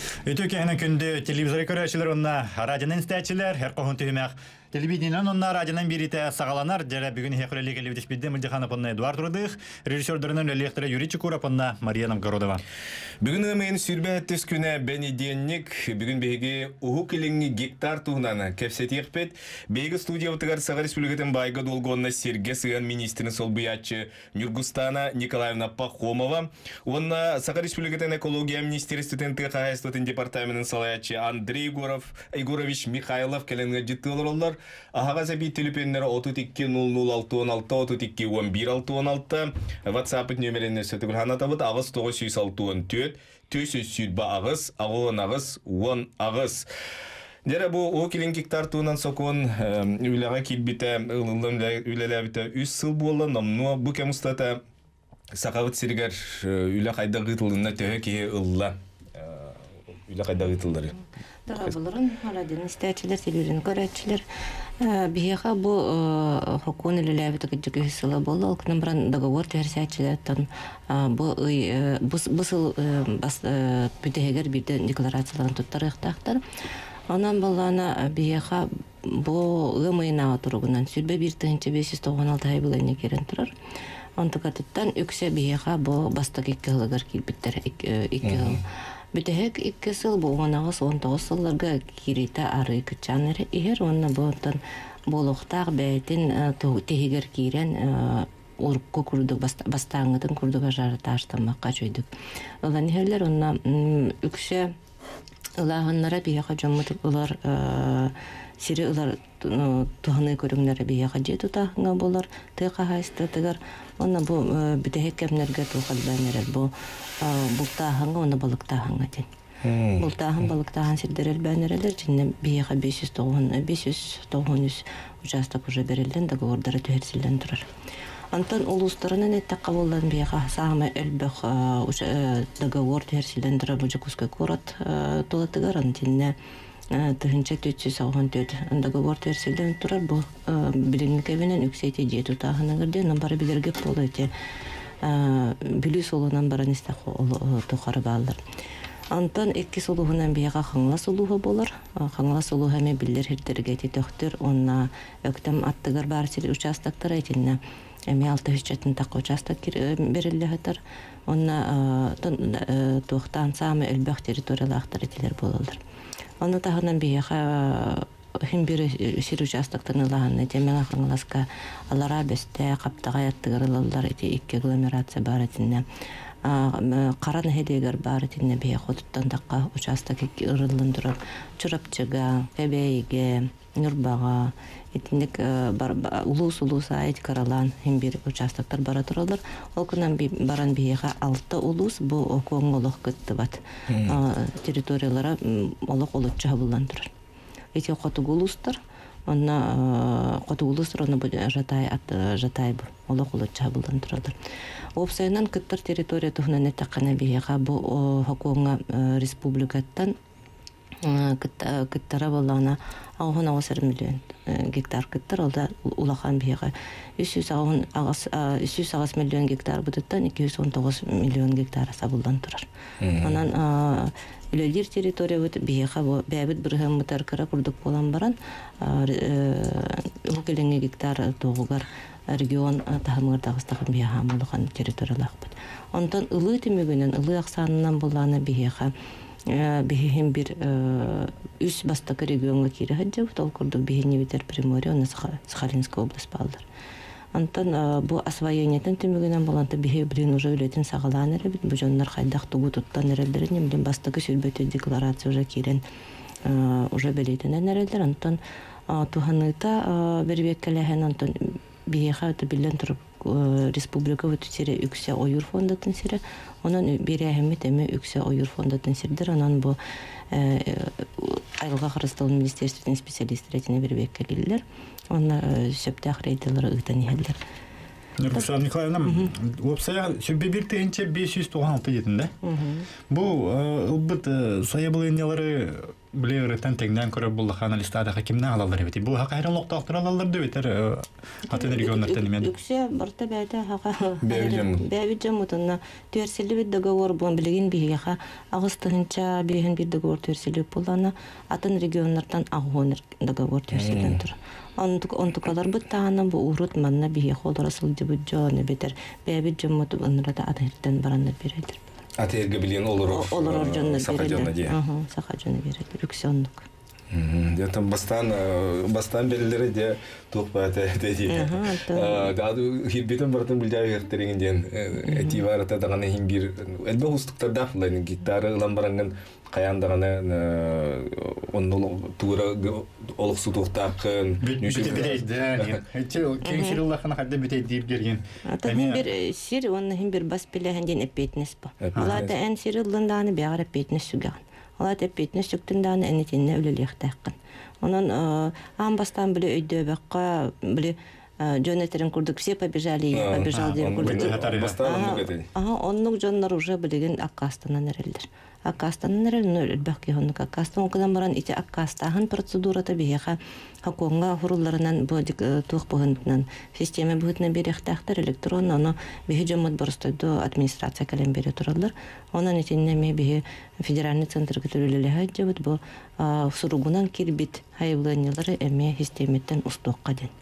Өтө кәһенә көндө телевизор көрәчеләр онна радионан стәчеләр, һәр кохын төһмәк. Телевидениенан онна радионан бирите сагаланар, дәрә бүген хәкълелек элевдиш бидде Мөлҗиханов онна Эдуард Рудых, режиссерларынан электро Юрий Чукуров онна Мария Новгородова. Бүгін мен сүрбәттес күнә бәнеденник, бүгін беге уху килеңни гектар туһнана кепсетекпет, беге студия утыгар Саға Республикатын байга долгонна Серге Сыган министрин солбуячы Нюргустана Николаевна Пахомова, онна Саға Республикатын экология министерствотен тыхайстотын департаментын салаячы Андрей Егорович Михайлов келенге життылар. Ағаға зәбей телепенлері 32-00-616-32-11-616 WhatsApp нөміріне сөтігіл ханатабыд ағыз 9-6-4 төсіз сүйтбі ағыз, ағуын ағыз, 10 ағыз. Дәрі бұл о келен гектар туынан соқуын үйліға келбеті, үйлілі біті 3 сыл болы, намну бұл кәмістата сақавыт сергер үйлі қайда ғытылына төхі кеге ұлла. Үйлі қайда ғытылдары. Дағабылырын, радионы істәтшілер, телевизорын көрәтшілер. Бияға бұл хокуын үліләбіті күджігі сылы болды. Олқынан бірін договор тәрсәтшілерден бұл сыл бүтігер бірді декларацияларын тұттар ұқтақтар. Онан болғана бияға бұл ғымайына тұрғынан сүрбе 1-596 ай бұлайны керен тұрар. Онтықатыттан үксе бияға бұл бастық 2 ғылығыр келбіттер 2 ғыл. Бүтәһәк 2 сыл бу 19 сылларга кирита ары кычаныр ихер онна бонтан болохтаг бәйтин тегер кирен урукку курдук бастаңыдын курдуга жараташтамакка жойдук. Олан хәлләр онна үкше ылаганнара бияга жоммут улар сире улар туханы көрүңнәре бияга жетутагы болар тыга хайстатыгар онна бу бүтәһәк кемнәргә тухалданыр бу бултаһанга оны балыктаһанга дин. Бултаһан балыктаһан сирдерел бәнерелер җинне бияга 593 участок уже берилден договордары төһәрселдән турар. Антон улустарынан әттәккә булган бияга сагы элбэх договор төһәрселдән турар бу Жукускай город тулатыгар антинне тыгынча 494 договор төһәрселдән турар бу билинникебенен үксәйте җету тагынагырды набары билерге полыте билүс олунан баран истахо тухары балдар. Антон 2 солуһунан бияга хаңла солуһу болар. Хаңла солуһу һәме биллер хирдерге тетөктөр, онна өктем аттыгар бар сир участоктар әйтинне. Эми 600 такы участок берилде хатар. Онна тохтан самы элбэх территориялактар этилер болалар. Онна тагынан бияга хим бир сир участоктан ылаган темең хаңласка алара бесте каптага яттыгырылалар эти 2 агломерация бар этинне. Каран хедегер бар этинне бия хотуттан такка участок ырылын турап чурапчыга, кебейге, нурбага этиндек улус айт каралан хим бир участоктар бара туралар. Ол күнөн баран бияга 6 улус бу окоңолох кыттыбат. Территориялары олох олучча булган турар. Эти хотугулустар, онна хотугулустар оны жатай бу, олох олучча булган туралар. Опсайнан кыттар территория тухнан этаккана бияга бу хокуңа республикаттан кыттара боллана 10 миллион гектар кыттар алда улахан бияга 300 миллион гектар бутуттан 219 миллион гектар сабылдан турар. Анан үлелер территория бут бияга бәбит биргән мутаркара курдук болан баран укеленге гектар тогугар регион тахамгар дагыстаган бияга булган территориялар бут. Онтон ылы темегенен ылы аксанынан булганы бияга бихим бир үс бастакы регионга кире хаджа тол курдук бихини битер Приморье на Сахалинская область балдар. Антон бу освоениятын темегенен булганда бихи билин уже үлетин сагаланыр бит бу жоннар хайдак тугу туттан эрелдер немден бастакы сүлбөтө декларация уже кирен уже белетенен эрелдер. Антон туханыта бербеккелехен антон бихи да билен туруп республика өтүсере үксе ойур фондатын сире онан берәһәме теме үксе ойур фондатын сирдер анан бу айылга карастыл министерствотун специалисттери бербек келдилер онна сөптө ахрейтелер ыктан иһелдер. Руслан Николаевна, опсая сөббе 596 детинде. Бу ылбыт сая былыналары Билеритен тегнен көрө буллахан листада кимне алалар бит. Бу хакайран локтоктор алалар дебитер. Атын регионнардан мен. Үксе барта бәдә хака. Бәвиҗәм. Бәвиҗәм утына төрселе бит договор бу билеген биһига агыстынча биһен бир договор төрселе булана атын регионнардан агонер договор төрселен тур. Онтукалар бу тааны бу урут манна биһи холорасыл дибу жона бетер. Бәвиҗәм муту онрада атырдан баранна бередер. Атырга билен олор. Олор жонна Сахаҗонна бередер. дия. Сахаҗонна бередер. Үксөнлүк. Я там бастан белелери де тухпата деди. Даду хиббетен бартын билдәй хертериңден этиварата даганы хим бир элбе устуктарда флайн гитара ламбаранган каяндаганы оннол тура олуксу тухтакын Битейден. Этил кеңшируллахына хадда битейд дип берген. Атан бир сир, онны хим бир бас биләһендән эпетнес бу. Аларда эн сириллынданы бягыр эпетнес сүгән. Алар эпетнес сүктүндән энетинне үлелехтәккән. Онан амбастан биле өйдө бакка биле жөнөтерин курдук, все побежал деп курдук. Оннук жоннор уже билеген Аккастанан эрелдер. Аккастанан эрелнөр бакки оннук Аккастан окудан баран ити Аккастаһын процедурата биһа хаконга хурулларынан бу тух богынтынан система бутна берехтәхтер электрон аны биһи жомот борстойду администрация калем бере туралар. Онан итинне ме биһи федеральный центр көтөрүлеле хаҗыбыт бу суругунан кирбит хайвланылары эме системеттен устукка ден.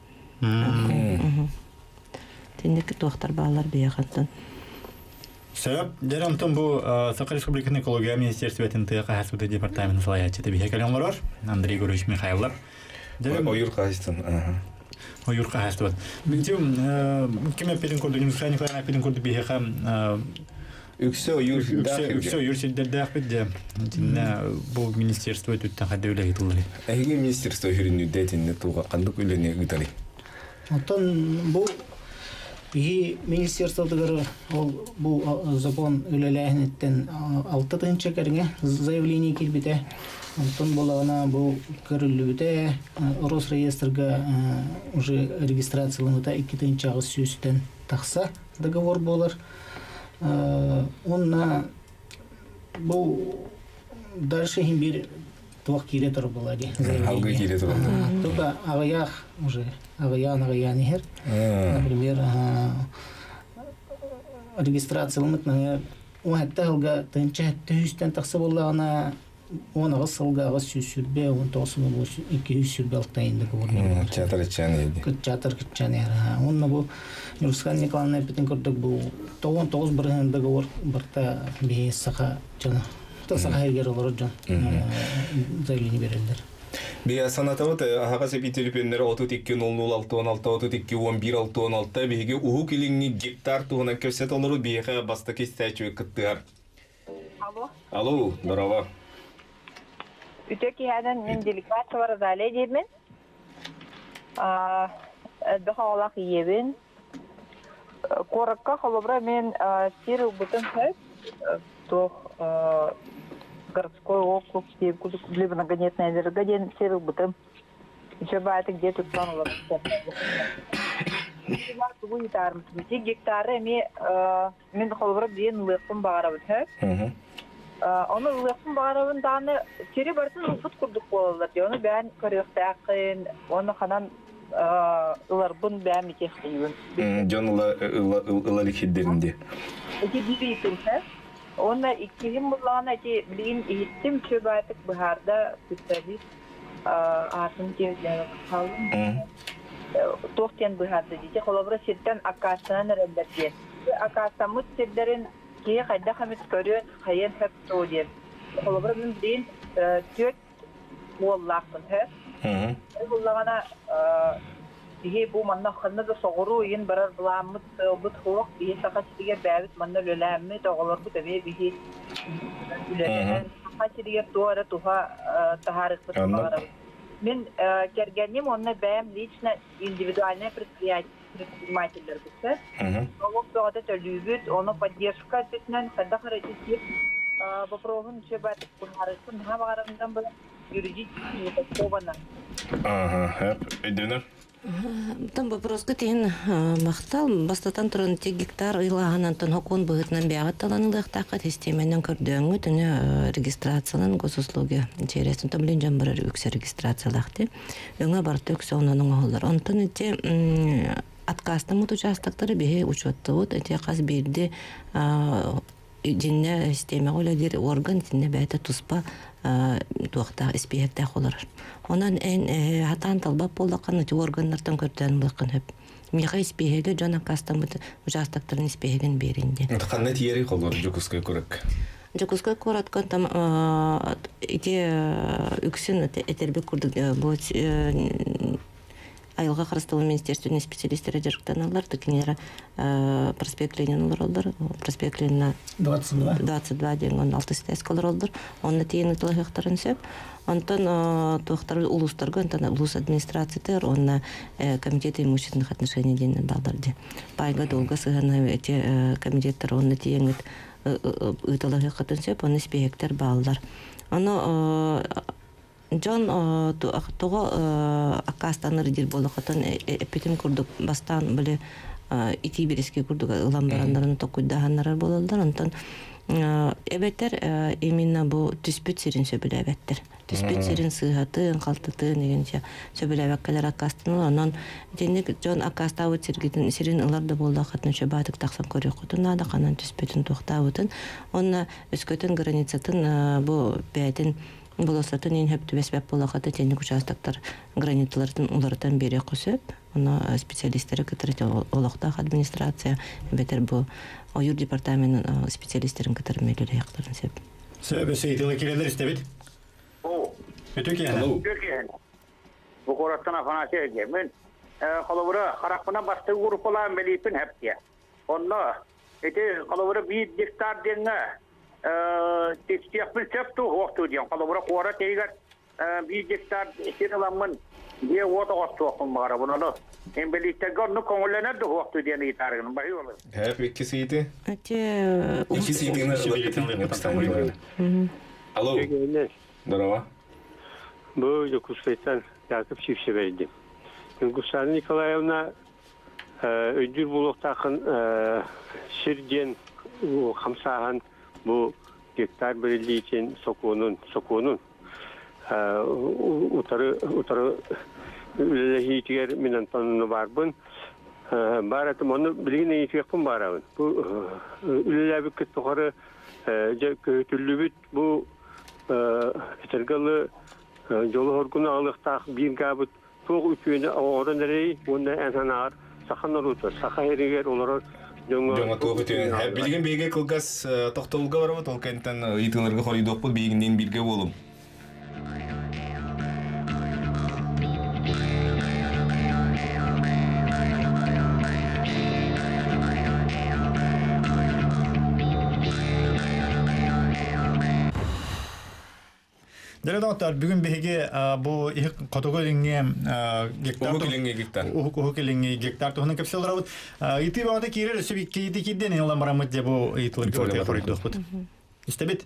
Тендек тохтар баалар биягантан. Себеп, дәрәмтен бу Саха Республикасының экология министрлыгының тыйга хасбыты департаменты саяхаты бихекәләнләр Андрей Григорьевич Михайлов. Ойур кайстан. Ойур кайстан. Минтим кеме пелин көрдү, Николай Николаевна пелин көрдү бихекә Үксе ойур силдердә бит. Бу министрлык үттән хәдәүле итүләр. Әйге министрлык хүрүнү дәтинне туга кандык үләне гытали. Оттон бу и министерстводагы бу закон үлеләһеннән 6-нчы кәргә заявление килбите. Оттон булагына бу көрүлүбүтә Росреестрга уже регистрациялануда 2-нчы агыс сүстән такса договор булыр. Онна бу дальше хим бир туак кире тор булади. Алга кире тор. Тука агаяк уже агаян хер. Например, регистрацияланып, у хәтта алга тынча төстән такса булагына он агыс алга агыс сүрбе, он тосны бу 200 сүрбе алтайында көрүнүр. Чатарчан иде. Чатар кичән яра. Онна бу Юрскан Николаевна битен көрдүк бу 9 бирген договор барта бе саха жана. Тасаха хергер олор жан. Заявление берелдер. Бия санатавыт ахага сепителипендер 32-06-16-32-11-16 биге уху килинги гектар тугунан көсет олору биеха баста кестәчү кыттыгар. Алло, здорово. Үтөки хәдән мен делегация бар зале дибен. Бахалак ебен. Коракка холобра мен сир бутын хэп. Тох городской округ, либо на гонетная дорога, серый бутым. Еще бывает, где тут планово. Гектары мен холбрап дейін ұлықпын бағарабын. Оны ұлықпын бағарабын даны сері барсын ұлпыт күрдік болалар. Оны бән көріқті ақын, оны қанан ұларбын бән мекеқтейбін. Жон ұлалық хеддерінде. Эти бибейтін, Онна иккилим буллана ки билин иттим чөбатык бахарда специалист атын тезлер калдым. Тохтен бахарда дите холобра сеттен Аккастанан рәбдәтен. Аккастамут седдерин ки кайда хамит көрөн хайен хәп тодер. Холобра мен билин төт боллакын хә. Буллагана Ihe bu manna xanna da soğuru yin barar bulamut but xoq bihe saxatiga bäbit manna lölämmi toğalar bu tabi bihe lölämmi saxatiga toara tuha taharik bitmara men kergenim onna bäm лично индивидуальное предприниматель битse налог тоғада төлүбүт оны поддержка этнен када харакетти попробуем чебат кунарысын ха багарымдан бул юридический такобана Эденер Там вопроска тен мақтал бастатан туран те гектар ыйлаганан тон хокун быгытнан бягат таланылык такат системенен көрдөңү түнө регистрациянын госуслуги чересин там билен жамбар үксе регистрациялакты өңө барты үксе онун оголор онтон эте откастын участоктары бе учеттут эте каз бирди динне система оледир орган динне бәйте туспа туақта испиекте холар. Онан эн хатан талбап болдакан органнардан көрдөн булкан хөп. Миха испиеге жана кастам участоктарын испиеген беринде. Кандай тиери колор жукускай көрөк. Жукускай кораткан там үксүн этербек курдук бу айылга карастылуу министерствонун специалисттери жарыктаналар текенера проспект Ленин олар проспект Ленина 22 деген 6 стескалар олар онны тиен тылыктарын сөп антон тохтар улустарга антон улус администрациятер онна комитет имущественных отношений ден далдарды пайга долго сыгана эти комитеттер онны тиен тылыктарын сөп онны спектр балдар аны Жон тога акастаныр дир болокотон эпитим курдук бастан биле ити бириске курдук ылам барандарын токуйдаганнар бололдор онтон эбеттер именно бу түспүт сирин сөбүлө эбеттер түспүт сирин сыгатын калтытын дегенче сөбүлө эбеккелер акастын анан денек жон акастабы сирин ыларды болдокотун чөбатык таксан көрөкөтүн ада канан түспүтүн токтабытын онна өскөтүн границатын бу бэдин Болосатын ен хөп түбесбәп болақаты тенік участоктар гранитлардың улардан бере қосып, оны специалисттері кітірді олықтақ администрация, бәтір бұл ойыр департаментінің специалисттерін кітірі мәлілі яқтарын сеп. Сөбі сейтілі келелер істебет? Өту кейіні? Бұл қораттан афанасы әге. Мен қалауыры қарақпына басты ғұрыпылан бәлейпін әпте. Онна, қалауыры 1 гектар денгі текстияқпен сөпту оқту дейін. Қалауыра қуара тегер 1 гектар сен ұламын де оты оқты оқтың бағара. Бұны ембеліктерге оны көңілленерді оқты дейін етарығының бай олы. Әп, 2 сейті? 2 сейтіңі Алло. Здорово. Бұл Якушкайдан Яков Шевшевейді. Гусара Николаевна өйдір бұлықтақын шерден қамсаған bu gektar belirli için sokunun utarı ülelehiyetiger minen tanını varbın baratım onu bilgine yetiyekpun barabın bu ülelebik tokarı kötüllübüt bu etergalı yolu horgunu ağlıqtaq bir gabıt toğ ütüyene oran nereye ondan ensan ağır sakanlar otur saka heriger olarak Жоңа тоғытын. Білген бейге қылғас тоқтылға барабы, толкайынтан етілерге қоридоқ бұл бейгінден бірге болым. Дәрәдәттәр бүген беге бу категорияңе гектар тоһны капсалар бут. Ити багда кире сөбик киде киден ялан барамыт дип бу итләргә ортага корыйдык бут. Истебит.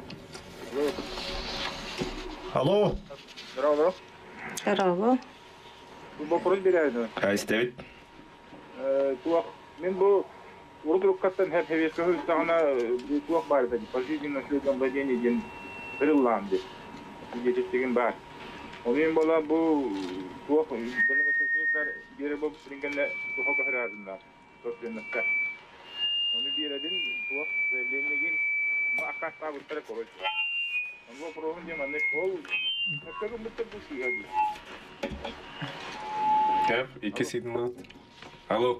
Алло. Здорово. Бу вопрос бирәйди. Истебит. Туак мен бу урдуккаттан һәр хәвескә хәзергә туак бар иде. Пожизненно следом владение ден Ирландия. Жетектеген бар. Онымен бола бұл туақ бөлімгесіншіліктер бері болып сүренгенде туқа қағырадында. Собственността. Оны береден туақ заявленнеген аққаста бұттары көрілді. Оны бұл проғын дем анық ол қақтағын бұттар бұл сүйға бұл. Кәп, 2 сейдің бұл. Алло.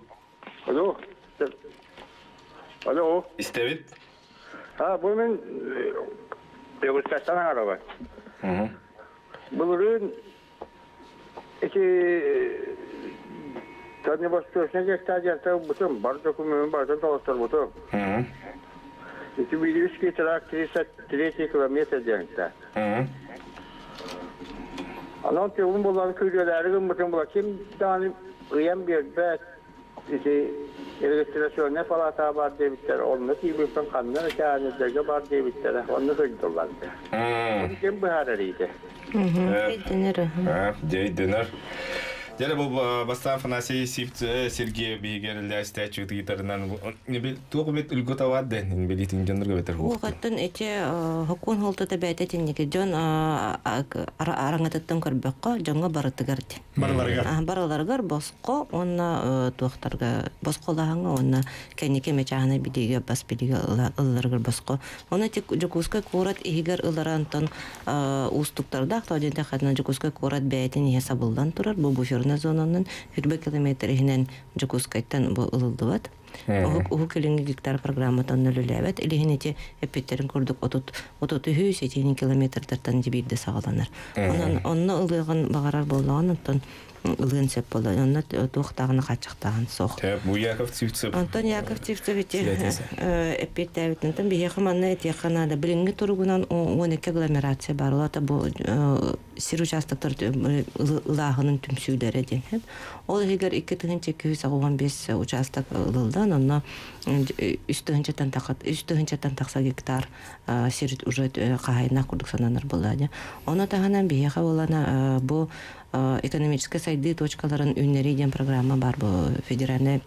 Алло. Истебит. Бұл мен Бегустастан арaba. Бұл ürün Tane başlıyorsun gestacakta bütün bar dokumentin bardan tavsiyeler butu. İki biliriz ki trak 3 kilometre diyenkte. Alan tevun bulan köylülerin bütün bula kim tane kıyam bir bet registrasyonuna falata var diye bitler. Onunla tibirten kanlar kâhnizlerge var diye bitler. Onu kıydılar. Onu kim bu hararıydı? Dener. Dener. Дәле бұл бастан Афанасий Сергей бейгерілі стәчу тегітарынан туғы бет үлгі тавады, белетің жандырға бетер бұл қаттын әте хокун холты да бәйті теннеке жон араңатыттың көрбекқа jonga барытыгарды. Бараларгар босқо, онна туақтарға босқолағаңа, онна кәнеке мечағына бидеге бас бидеге ылларгар босқо. Оны тек жүкузка көрат егер ыларантын устуктарда, тооденте қатынан жүкузка көрат бәйтін есабылдан тұрар, бұл буферна зонанын 40 километрінен жүкузкайттан бұл ылылдыват. Уху келинги гектар программатан нөлөләбәт, илихинете эппеттерин көрдік 30-70 километрдартан дебейді сағаланар. Онна ылығын бағарар болағын, ылын сөп болды. Онна туқтағыны қатшықтағын соқ. Бұл Яков Цивцев. Антон Яков Цивцев эппетті әбітінтін бейеқі манна әтеқанада білінгі тұрғынан 12 агломерация бар. Олата бұл сир участоктар ылағының түмсүйдері ден. Ол егер 2,215 участок ылылдан, онна үстігінчеттен тақса гектар сир уже қағайына құрдық сананар болады. Оны тағынан бейеқі олана бұл экономическая сайды точкаларын үннериден программа бар бұл федеральный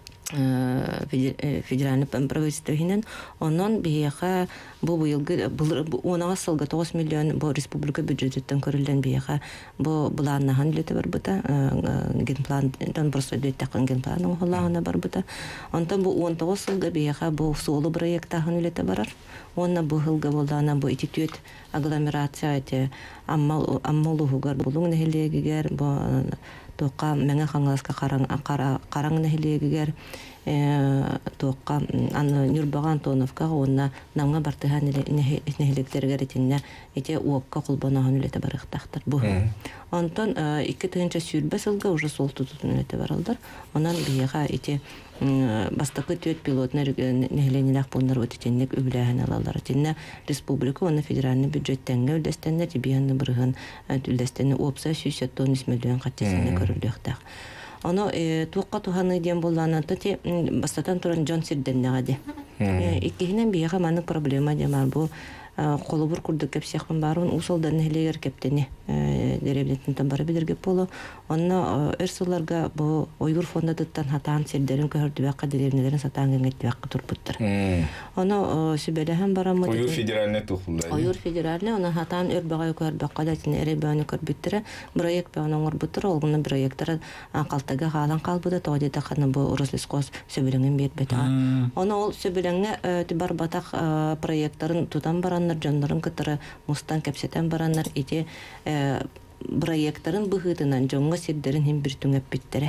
правительствоһинен оннан бияха бу быйылгы онага сылга 9 миллион бу республика бюджеттен көрүлгөн бияха бу буланнахан лете бар бута генплан тан просто деттакан генплан оголлагына бар бута онтан бу 19 сылга бияха бу солу проекттахан лете барар онна бу хылга болдана бу ититүт агломерация эте аммалугар булуң нехелегер бу тоққа мәңе қаңласқа қараң нәхілегігер тоққа нүрбаған тоновқа онна наңа бартыға нәхілектергер етінне ете уапқа құлбанағын үлеті барықтақтыр бұл. Онтан 2-тігінші сүрбі сылға уже сол тұтытын үлеті баралдар. Онан бейеға ете бастақы төт пилотны нәхіленіләқ бұлындар өтетенлік үбіләғін алалар. Тенне республика оны федеральный бюджеттенге үлдестенлер, тебейінні бірғын үлдестенлер опса 190 миллион қаттесіне көрілдіқтақ. Оны туққа туғаны ден болғаны те бастатан тұран Джон Сирденнеға де. Иккехінен бейеға маңық проблема демар бұл қолы бір күрді кеп сияқпын барын ұсылдан нәхілегер кептені деревлеттен бары біліргеп болу. Онына өрсіларға бұл ойғыр фондадыттан хатаан сердерін көрді бәққа деревнелерін сатаан кәңгетті бәққа тұрпыттыр. Оны сөбеліғен барамы? Ойғыр федеральны тұқылдай. Ойғыр федеральны, оны хатаан өр бағай көр бәққа дәтіне әрі бәуіні көр бүттірі, проект бәуіні оңыр бұттыр, олғыны проекттары қалтаға қалан қалбыды, тоғадеті қаны бұл ұрыслес қос сөбеліңін бербеті. Оны ол сөбеліңі бар батақ проекттарын тұтан бараннар, жонларын кытыры мұстан кәпсетен бараннар, ете проекттарын бұғытынан жоңға сердерін хем бір түңеп біттірі.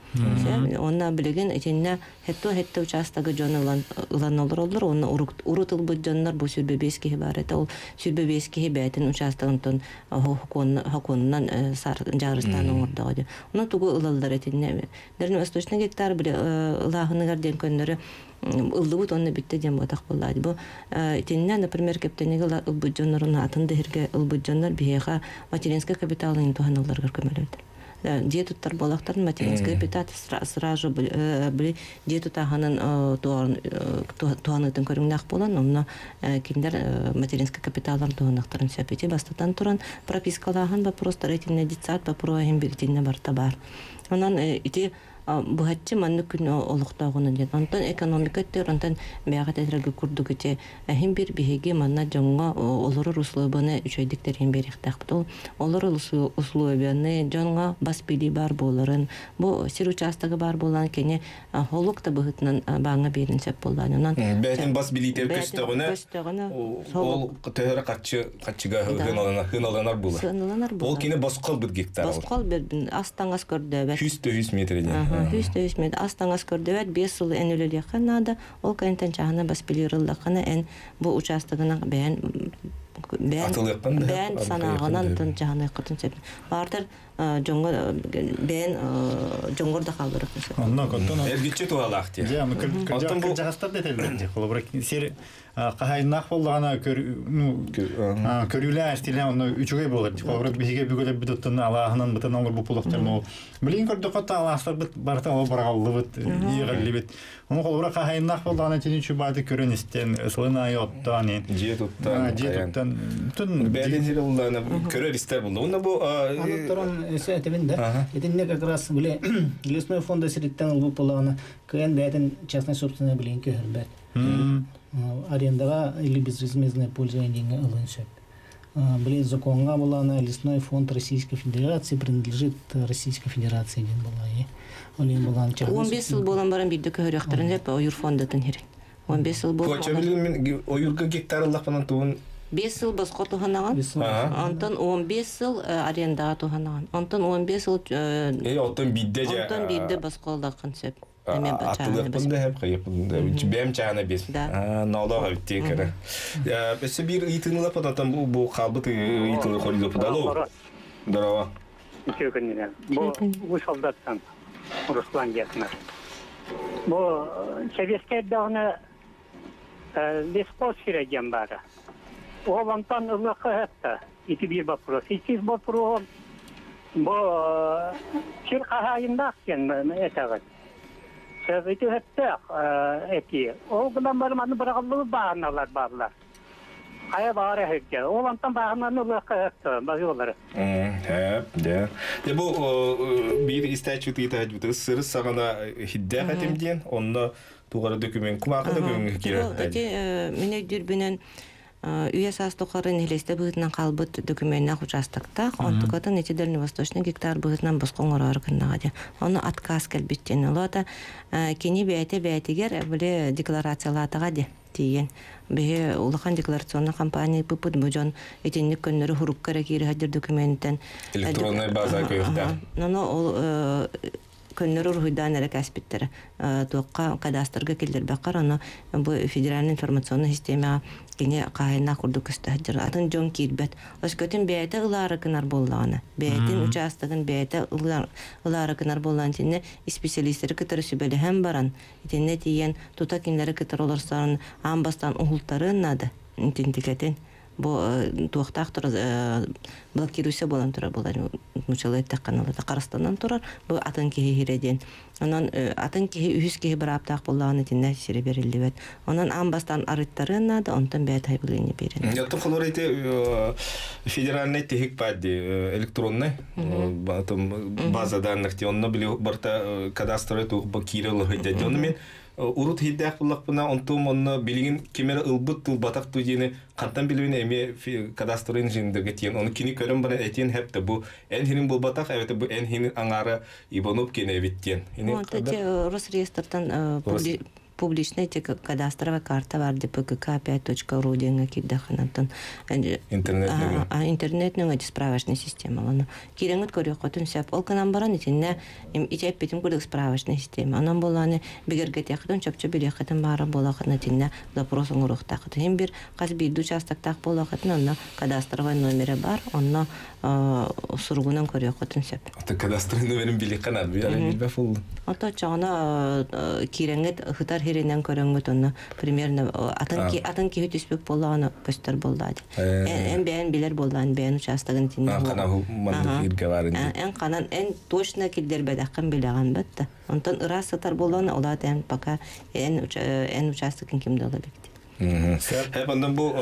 Онна білеген етенне хетто участағы жон ұлан олар, онна ұрытыл бұд жонлар бұл сүрбе бескеге бар еті. Ол сүрбе бескеге бәйтін участығын хоконынан жарыстан оңырдағы. Оны тұғы ұлалдар етенне. Дәрін восточный гектар ұлағыны ғарден көнлері ылды бұд онна бітті дем батақ болады. Бұл етенне, например, кептенеге ұлбұд жонларын атын дәхірге ұлбұд жонлар бейеға материнский капиталының туған оларға көмеледі. Диетуттар болақтарын материнский капитал сразу были диетутағанын туғанытын көріңнақ болан, онына кендер материнский капиталарын туғанақтарын сөпете бастатан тұран пропискалаған вопростар етіне детсат вопроғын біртіне барта бар. Онан ете бұғатчы манны күн олықтағыны дед. Онтан экономика өттер, онтан бәғат әдіргі күрдік өте әхін бір бейге манна жоңға олары ұслуыбаны үшөйдіктер хен беріқтақ бұд. Олары ұслуыбаны жоңға бас білі бар боларын, бұл сир участығы бар болан кене холықта бұғытынан бағыңа берін сөп болан. Бәтін бас білітер көстіғіні ол төхірі қатшыға хын аланар болы. Ол кені басқал бір гектар. Басқал бір астаңас көрді. 100 метрден. 100 метр астаңас көрдебет 5 жыл ән өлелі қанады, ол кәнтен чағына бас білерілді қаны ән бұл участығына бән санағынан тұн жағаны құтын сөп. Бардыр бән жоңғырда қалдырық. Әргетші туғалақ те. Жағастар детелдерді. кахайнак болгана көрүлә стиле аны үчүгө болот. Ховры биге бүгөлө бүтөттөн алаһынан бутан алар бу пулактарны. Билин көрдө ката аластар бит барта ал баргаллы бит, ийгәлли бит. Оны ховры кахайнак болгана тени чубады көрөнистен ысылына йоттан. Жетуттан тун бәлезер улланы көрөр истер булды. Онда бу Анатторон сетевинде. Этинне как раз были лесной фонд сириттен бу пуланы КН бәтен частной собственность билен көрбәт. Арендага или безвозмездное пользование алынчак. Блин, законга была на лесной фонд Российской Федерации, принадлежит Российской Федерации ден была. Он была 15 жыл болан баран бирде көрөктөрүн деп ойур фондатын хири. 15 жыл болан. Поча билин ойурга гектарлык банан туун 5 жыл басқа туханаган. Антон 15 жыл арендага туханаган. Антон 15 жыл оттон бидде же. Антон бидде баскалда концеп. Атылык бунда хеп кайыпында. Бем чана бес. Налога биттекер. Бесе бир итинла потатан бу калбыт итинла хоризо подало. Здорово. Чекеннен. Бу солдаттан Руслан Гетнер. Бу Советский дагына леспос сиреген бара. Олантан ылыкы хәтта. Ити бир вопрос. Ити вопрос. Бу чиркаһайында кен этагы. Сөйте хәтта эти. Ол гынан барманы биргаллы бааналар барлар. Кая бары хәтта. Олантан бааналар ылыкы хәтта. Базылар. Да. Бу бир истәчүт итәҗүт сыр сагана хиддә хәтемден. Онда тугары документ кумакы документ кирәк. Эти менә дирбенен ЮСАС токарын хелесте быгытнан калбыт документна участокта, он тукатын эти дальневосточный гектар быгытнан боскоңорор кыннага. Оны отказ келбиттен. Олата кени бәйтегер биле декларациялатага де тиен. Бе улахан декларационный компания пыпыт бужон этинник көннөрү хуруккара кири хадыр документтен. Электронный база көйдә. Нано көннөр ургуйдан эрек аспиттер туакка кадастрга келдер бакар аны бу федеральный информационный система кене кайна курдук истәҗер атын жон кирбет оскөтен бәйте ылары кынар болланы бәйтен участогын бәйте ылары кынар боллан тине специалисттер кытыры сүбеле һәм баран тине тиен тута кинләре кытыр оларсан амбастан ухултарын нады интендикетен бу туактак тур блокируйся болан тура булар мучалайт каналда Карастаннан турар бу атын кихиреден анан атын кихи үз кихи бир аптак болганы тине сире берилдибет анан амбастан арыттарын да онтан бәйтай билени берен ятты колорите федеральный техник падди электронный база данных тионно били барта кадастры ту бакирыл хидден мен урут хиддак булакпына онтум онно билигин кемер ылбыт тулбатак туйене кантан билбин эме кадастр инженерге тиен оны кини көрөн бана этен хепте бу энхинин булбатак эбете бу энхинин аңары ибонуп кене биттен Росреестртан публичная кадастровая карта бар dpkk5.ru деген кирдаханатан интернетнең эти справочная система аны киреңет көрөк котун сап ол канан баран итинне итеп битим көрөк справочная система анан боланы бигерге тактын чөпчө билехатын бары болахына тинне запрос оңурукта кытын бир каз бир участок так болахатын аны кадастровый номери бар аны сургунан көрөк котун сап ата кадастровый номерин билек канат билбе фул ата чагына киреңет хытар херенен көрөңөт аны примерно атын ки хүтүспөк болганы көстөр болду. Эн бен билер болган бен участогын тинне. Кана ман ирге барын. Эн канан эн точно килдер бедакын билеган бетте. Онтон ырас сатар болганы олатен пока эн участогын кимде алабекти. Hep ondan bu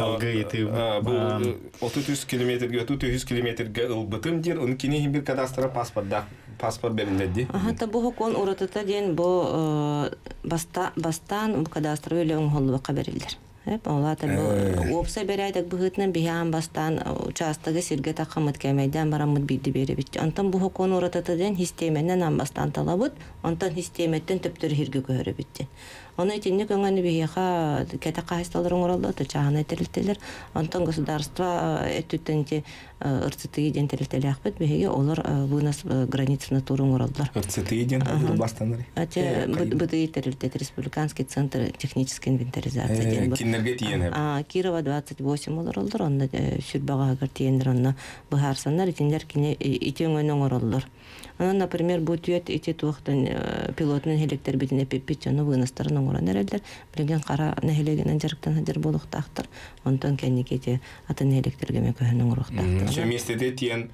30 kilometrге 30 kilometrге ылбытым дер, он кини bir kadastra pasport берилди. Та бу кон уратата ден бу бастан кадастровый лең холлука берилдер. Олата бу опса берайдык быгытнан биян бастан участогы сирге такымыт кемейден барамыт бидди беребит. Антан бу кон уратата ден системенен амбастан талабыт, антан системеттен төптөр хирге көрөбит. Оны этинник өңгөнү бияха кете кайсталарын уралды, чагына терилтелер. Антон государство этүттенти РЦТИ ден терилтелякпыт, беге олар вынос границына турун уралдылар. РЦТИ ден бастанары. БТИ терилтет, Республиканский центр технической инвентаризации ден. Кинерге тиен. Кирова 28 уралдылар, онда сүрбага гартиендер, онда быхарсандар, этиндер кине ити өңгөнүн уралдылар. Например, бу түйет ити туактан пилотный электр битине пеппичаны выныстарын оңорон эрелдер. Билген кара нехелеген жарыктан хадыр болуктактыр. Онтон кенникети атын электерге мекөһөн оңоруктактыр. Шеместеде тиен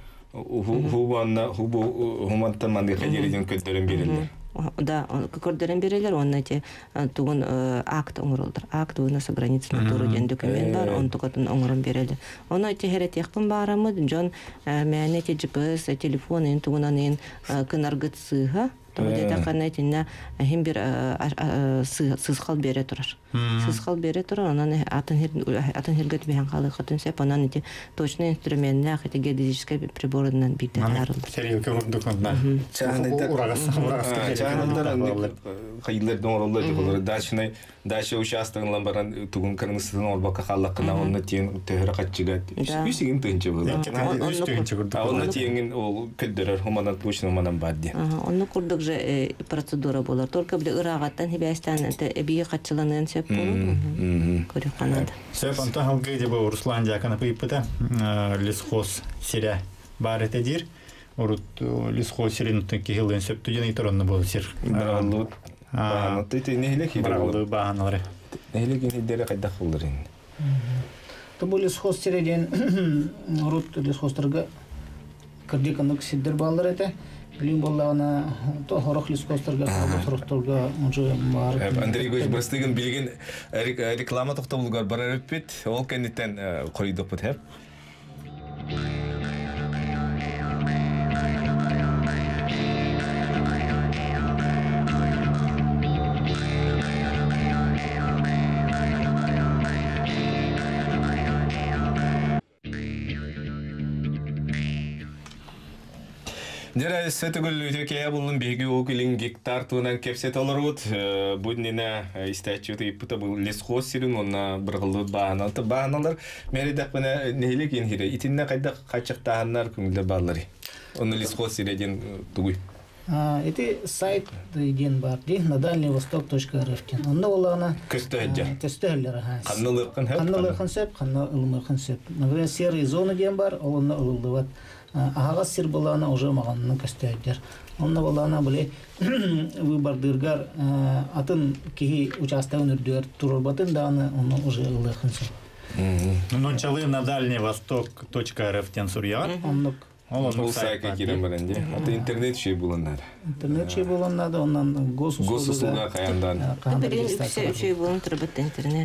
хумантан манды хадериден көттөрөн берилди. Да, көрдөрөн берелер, онна те тугун акт оңоролдур. Акт вынос границ натуры деген документ бар, он тугатын оңорон берелер. Оны те херетекпин барамы, жон мәне те GPS, телефон, ен тугунан кынаргытсыга, Тоғыдайда қанайтынна әхім бір сызқал бере тұрар. Сызқал бере тұрар, онан атын хергет бейін қалы қатын сәп, онан әте точно инструментіне ақыты геодезический приборынан бейді арылды. Сереуке ұрдық онда. Чағандар қайылардың орылды дәшінай дәші участығынан баран туғын кіріңістің орбаққа қалаққына онына тиен төхірі қатчыға үсігін түгінші болды. Онына тиенген ол күлдірір, хуманат пұшын омадан бадди. Онны күрдік же процедура болар. Только білі ұрағаттан хебәстан әбейі қатчыланын сөп болу. Көрек қанады. Сөп, онтан халғы де бұл Руслан Дякана пыйпыта лесхоз сиря бар етедір. Орут лесхоз сиренуттың кехілден сөп түден иторонны бұл сир. Баралды бағаналары. Нехелеген хиддері қайдақ болдыр енді. Бұл лесхоз сиреден орут лесхоздарға кірдеканық сиддер балдар еті. Билин боллағына хорох лесхоздарға сұрықтарға ұншы бар. Андрей Гойш бірістігін білген реклама тоқта бұлғар бар әріппет, ол кәнеттен қойдық бұд әп. Дера сетігіл өтекея бұлын беге өкілін гектар туынан кепсет олар өт. Бұднена истәтчеті иппіті бұл лесхоз сирін, онна бірғылы бағаналты. Бағаналар мәредек бұна нәйлік енхері. Итінне қайдақ қачықтағанлар күңілдер бағалары. Оны лесхоз сиреден тұғый. Эти сайт ден бар, на дальневосток.рф. Онда олағына көстөһөллөр. Қаннылықын сөп, қаннылықын сөп. Например, серый зона ден бар, олында ұлылды. Ағас сир болағына уже мағанының көстөһөллөр. Онда болағына біле выбардыргар атын кеги участагын үрдер турбатын даны, оны уже ұлылықын сөп. Нончалы на дальневосток.рф тен сурьяр. Ол сайқа керем баранде. Аты интернет шей боланады. Интернет шей боланады, оннан госуслуга қаяндан. Бірін үшей болын тұрбытты интернет.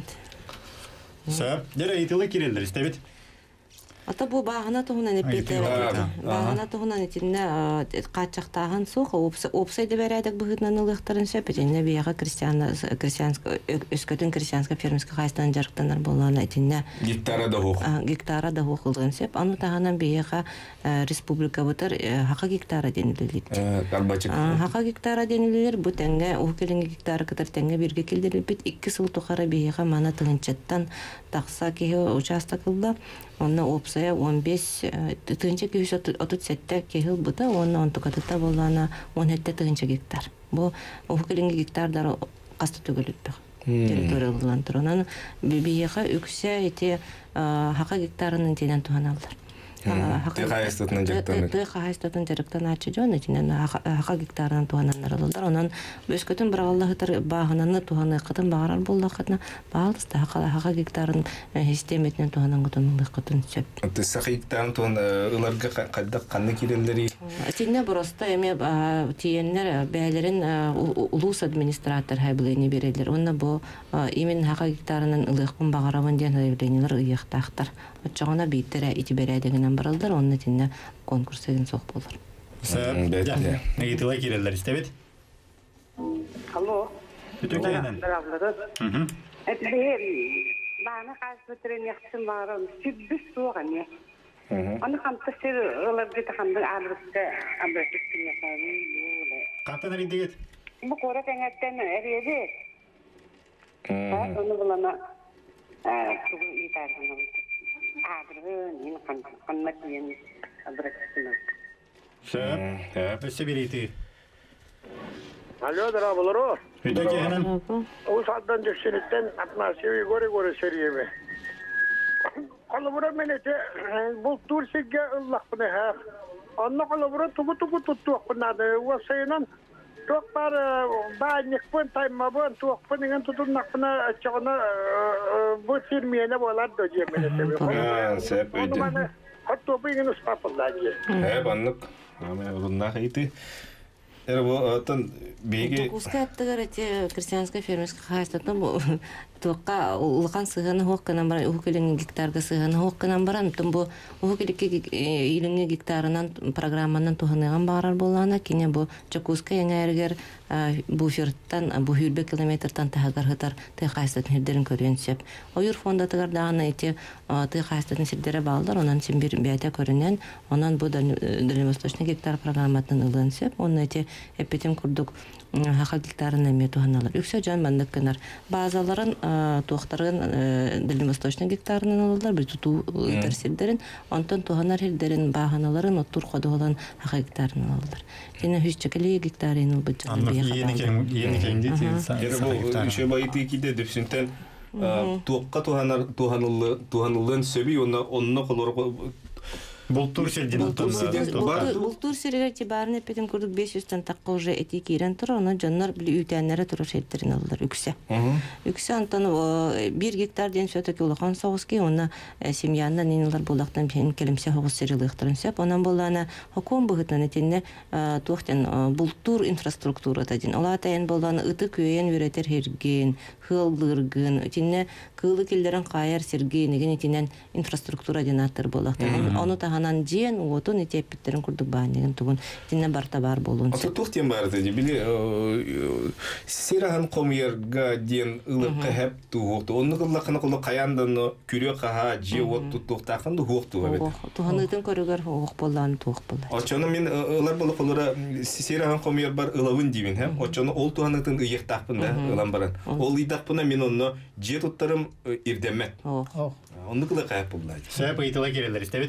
Сөп, дәрі етілі керелдер, істебет? Ата бұл бағына тұғынан әппеті. Бағына тұғынан етіліне қатшақтағын соқ, опсайды бәрәдік бұғытынан ұлықтарын сөп, етіліне бияға өскөтін крестьянска фермерска қайыстан жарықтанар болуына етіліне гектара да хоқ ұлғын сөп. Аны тағынан бияға республика бұтыр хақа гектара денілілік. Хақа гектара денілілер бұл тәңге, ұқылыңы гектара кітір тәңге бірге келдіріліп бет 2 сыл тұқары бияға мана тұғынчаттан тақса кеге участок қылды. Онна опсая 15 тыгынча 237 кехил бута, онна онтукатыта болана 17 тыгынча гектар. Бу охкелинги гектардар касты төгөлүп территориялан турунан бибияга үксө эти хака гектарынын тенен туаналдар. Хайстатын жарықтан ачы жон, етінен хақа гектарынан туғананлар алылдар. Онан өскөтін бір Аллахытар бағынаны туғаны қытын бағарар болды қытына бағалысты хақа гектарын системетінен туғанан құтынлық қытын сөп. Сақы гектарын туған ұларға қаддақ қанны керелдері? Тегіне бұрысты әме тиенлер бәлерін ұлыс администратор хайбылыны берелер. Онна бұл имен хақа гектарынан ұлықпын бағаравын ден хайбылынылар ұйықтақтар. Отчағына бейттері ити бәрәдігінен баралдар, оның етінде конкурс еген соқ болыр. Сөп, етілі керелдер, істебет? Алло. Үті кенен? Баны қазбетірен яқсын барым, сүббіс соған не. Оны қамты сыр ұлар беті қамдың арбысты абырсыстың ясауы болы. Қамтан әрейдегет? Бұл қора тәңәттен әреді. Оны бұлана тұғы итарғаны болды. Абырғын, ең қанмат ең абырсыстың. Сөп, өсі берейті. Алло, дұрабылыру. Үті кенен? Оғыз аддан жүксенеттен атына севей көре сериеме. Қалыбыра мен әте бұл турсеге ұллақпыны әқ. Анна қалыбыра тұғы тұттуақпынады. Уасайынан Туох бар баанникпын таймабын туохпын деген тутуннакпына чоғына бұл фирмияна болар до жемене. Сәп өйді. Хотто бүйген ұспапылдаги. Баннық. Ұлыннақ айты. Атын бейге... Тукуска аттыгар эти крестьянская фермерская хозяйство бу туакка улхан сыганы хокканан баран ухукелин гектарга сыганы хокканан баран тум бу ухукеликке илинге гектарынан программанан туханыган барар боллана кине бу Чакуска яңайргер буферттан бу хүрбе километртан тагар хытар ты хозяйствотын хирдерин көрүнсөп ойур фонда тыгар дагана эти ты хозяйствотын сирдере балдар онан син бир бәйтә көрүнен онан бу дальневосточный гектар программатын ылынсөп онан эти эпетим курдук хака гектарын эме туханалар үксө жан мандык кынар базаларын туохтарын дальневосточный гектарын алалар бир туту терсилдерин онтон туханар хилдерин бааганаларын оттур кодугулан хака гектарын алалар жана 3 гектарын албыт Еще байты киде дөпсүнтен туокка туханылын сөби онно колор Бултур сердин. Бултур серге тибарны петим курдук 500тан такка уже эти кирен тур, аны жаннар били үтәннәре тур шелтерин алалар үксә. Үксә антан 1 гектар ден сөтөк улахан сагыски, оны семьяннан нинилар булактан бен келимсе хогыс серилыктырын сөп, анан булана хоком быгытан этинне туохтан бултур инфраструктура тадин. Олатайын буланы ыты көйен үретер херген, хылдыргын, этинне кылы келдерен кайар сергенеген этинен инфраструктура динаттыр булактан. Аны ханан жен отун этепиттерин курдук баанеген тугун тинне барта бар болун. Аты тухтен бар dedi. Били сирахан комьерга ден ылыкка хеп тугукту. Онны кыллакына кулы каяндан күрө каха же от туктакын тугукту бебет. Туганытын көрөгөр хук боллан тук болла. Очону мен ылар болуп калыра сирахан комьер бар ылавын дибин хем. Очону ол туганытын ыйыктакпын да ылан баран. Ол ыйдакпына мен онну же туттарым ирдемет. Онны кылы кайып буллай. Сөп ыйтыла келелер истебит.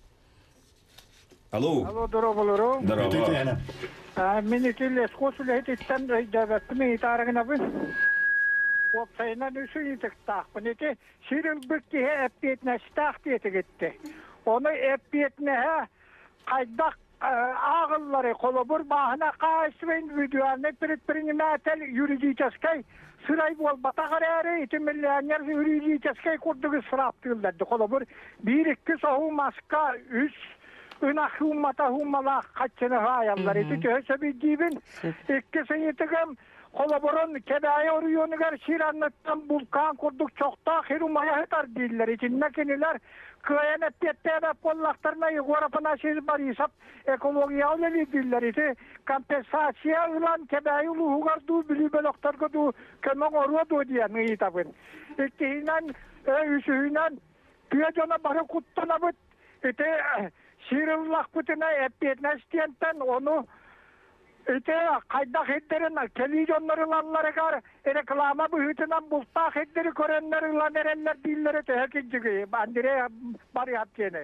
Алло. Алло, здорово. Здорово. Мен келес косулетиттен дәвәтме итарыгына бу. Опсайна düşü итектак. Бунеке сирил бикке эппетне стак детегетте. Оны эппетне кайдак агыллары колобур бахына кайсвен видеоны предприниматель юридический сырай бол батагарары итмиллионер юридический курдугы сраптылды. Колобур 1-2 соху маска 3 Ünah hummala kaçını hayallar eti töhse bir gibin. İkkisi yetigem kolaboran kedayi oruyonu gar şiranlıktan bulkan kurduk çokta hirumaya hitar değiller. İçinde kiniler kıyayan ettiyettene kollaklarına yuvarapına şiz var isap ekologiya öyle değiller. İti kompensasiya ulan kedayi uluhu gar du bili beloktar du kemek oruwa du diyen itabın. İkkihinen üsühinen tüyecana barı kuttana bit. İti Şirillik bütüne epiyetneştiyetten onu kaydak ettirin, televizyonlarılanları kar, reklama büyütünen bultak ettiri körenleriyle nerenler dilleri tehekinci gibi, bandire bari yaptığının.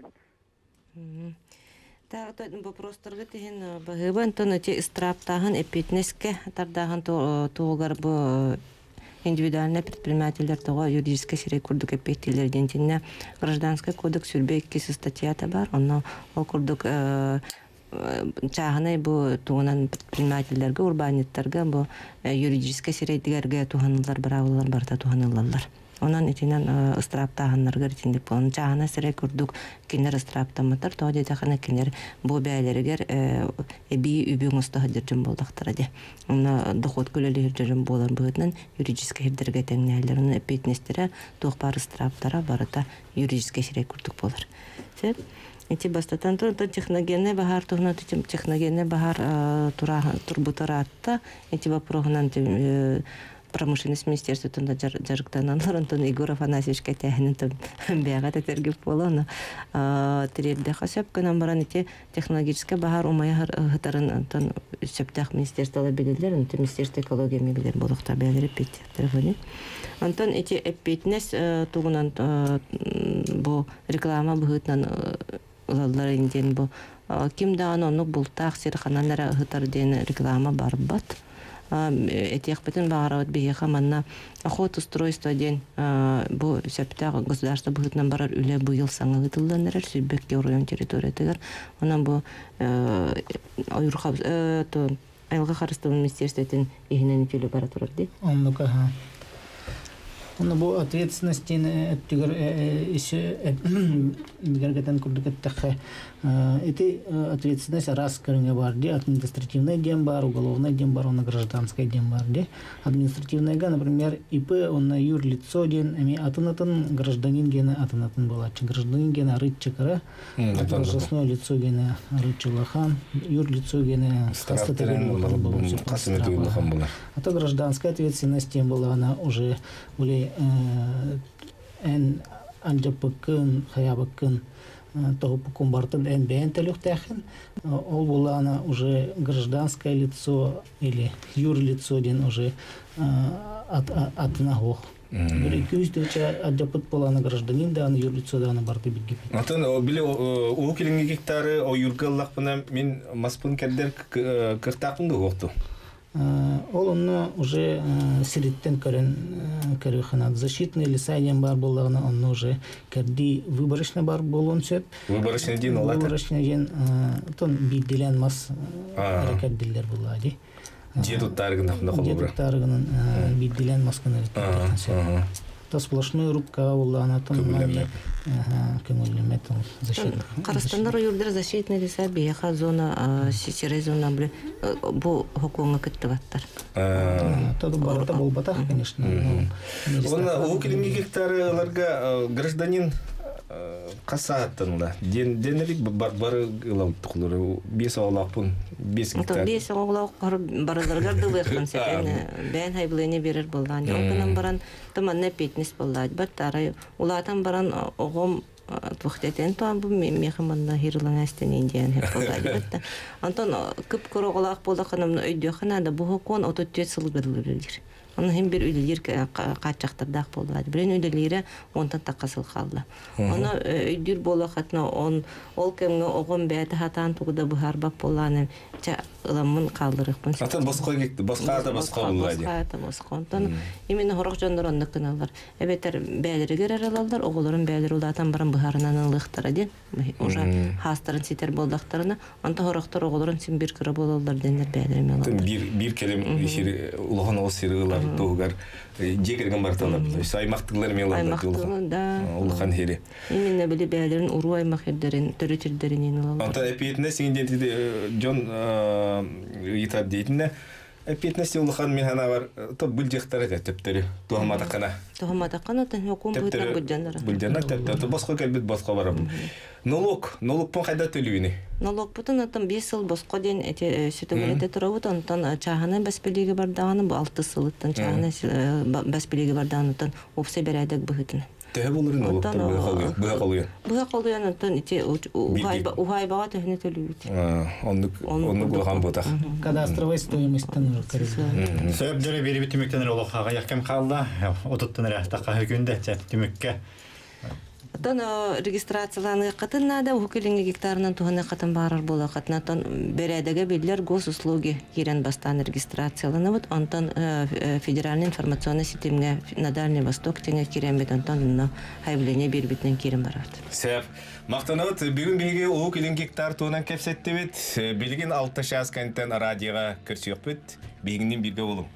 Bu prostorga tihin bahıban tonu te istraптагын epiyetneske tardagын tuğgar bu индивидуальные предпринимателер того юридической сферы курдук эппетилер дентинне гражданский кодекс сүрбе 2 статьята бар, онно ол курдук чагыны бу тугунан предпринимательлерге урбаниттерге бу юридической сферыдегерге туганылар баралар барта туганылар. Онан этинен ыстраптагыннарга ретиндик болон чагына сире курдук кинер ыстраптаматар тоде жакына кинер бу бәйлергер эби үбүң устахадыржым болдактыр де. Онна доход көлөлөржүм болан быгытнан юридический хирдерге теңнәләр оны эпетнестере тохпар ыстраптара барата юридический сире курдук болар. Сеп эти бастатан техногенный бахар тухна техногенный бахар турбутаратта эти вопросынан промышленность министерства тunda жарыктананлар онтон Игорь Афанасьевич кайтахинен бяга тетергип болону тиребде хасап канан баран эти технологический бахар умая хытарын онтон сөптак министерствола билелер онтон министерство экология билер болукта белер телефоне онтон эти эппетнес тугунан бу реклама быгытнан улалар инден бу кимде аны бултак сирхананара хытар ден реклама барбат этих битен багарат бияха манна охот устройство ден бу септаг государство быгытнан барар үле быйыл саңыгытылданнар сүбекке район территориятыгар анан бу ойурхаб айылга харыстыруу министерствотун ихинен төлө бара турар ди. Оннука ха. Онна бу ответственностин өттүгөр иши бигергетен курдукеттахе эти ответственность раз кырыңа бар ди, административный дем бар, уголовный дем бар, онна гражданский дем бар ди. Административныйга, например, ИП, онна юрлицо ден, эми атынатын гражданин гене атынатын болачы. Гражданин гене рытчыкара, должностное лицо гене рытчылахан, юрлицо гене Страфтерен улахан булар. А то гражданская ответственность тем была, она уже были эн анджапыкын, хаябыкын, тоғыпыкын бартын эн бәйін тәліқтәхін. Ол была она уже гражданское лицо или юрлицо ден уже атына хоқ. Бір 200 аджапыт была она гражданин, да она юрлицо, да она барты бігіп. Антон, біле оу келінге гектары, о юргаллақ бұна мен маспын кәрдер кіртақын да оқты? Ол оны уже селиттен көрі защитный леса ден бар болағына, оны уже кәрді выборочный бар болуын сөп. Выборочный ден олаты? Выборочный ден бейделен мас әрекәдділер болады. Дедут тарғын ақында қолы бұра? Дедут тарғынын бейделен масканы әрекәдділер сөп. То сплошной рубка болағына, көңілімет защитный. Қарыстандар юрдер защитный леса бейеха зона, серей зона бұл хокуңа күтті баттар. Тоды барыта бол батақ, конечно. Оны оу келінге гектары оларға гражданин қасааттынла. Денелік бары ғылауттықлары. 5 оғылақпын, 5 гектар. 5 оғылақ барыларғар дұлықпын сәтен. Бән хайбылыны берер болдан. Олғынан баран тыманна петніс болдады. Баттары ұлатан баран оғым тұқтетен туан бұл мекіманна хирылан әстен индиян хеп болдады. Антон күп көрі оғылақ болды қанымны өйді қанады. Бұл хокуан 34 сыл берілер. Onun hem bir ülelер kaçaktırdak bolady. Bilen ülelere ondan takasıl kaldı. Onu öydür bola hatna on ol kemge oğun bäti hatan tuğda bu harbap bolanı ça ılamın kaldırıqpın. Atan bosqa gekti. Bosqa da bosqa bolady. Bosqa da bosqa. Ondan emine horaq jonlar onda kınalar. Ebeter bäleri gerer alallar. Oğulların bäleri ulatan baran buharынан ılıqtara den. Oja hastарын siter boldaqtarına. Anta horaqtar oğulların sin bir kıra bolallar denler bäleri melallar. Bir kelim işiri ulağın o sirgılar doğugar jekirgen bartalar. Saymaqtıqlar melallar. Aymaqtıqlar da. Ulağın heri. Emine bile bälerin uru aymaq yerlerin, törütürlerin inilallar. Anta epiyetine sin identity John yitad deytinde epiyetnesi ulağın men hana var. Top buljeqtar etepteri. Tohmataqana. Tohmataqana tan hukun buytar buljanlara. Buljanlar tepte bosqa kelbet bosqa barab. Налог пон кайда төлөйүнү? Налог бутун атан 5 жыл боско ден сүтөгөлөтө турабыт, онтон чаганы баспелиги бардаганы 6 жылыттан чаганы баспелиги бардаганы опсе бередек быхытын. Тээ болор налогтор буга калıyor. Буга калıyor онтон ухайбага төһүнө төлөйт. Онну кулган бота. Кадастровый стоимостьтен уже көрүлөт. Сөп дөрө берип түмөктөн олохага яккам калды. Отуттан рахтака хөкүндө түмөккө. Тон регистрацияланы кытыннада укелинге гектарынан туһана катын барар бола катнатан бередеге биллер госуслуги кирен бастан регистрацияланып, онтон федеральный информационный системге на Дальний Восток тене кирен бет онтон хайбление бирбитнен кирен барат. Сеп мактанат бүгүн беге укелинге гектар туһанан кепсеттебит билген 6 час кенттен радиога кирчип бит бегинен бирге болом.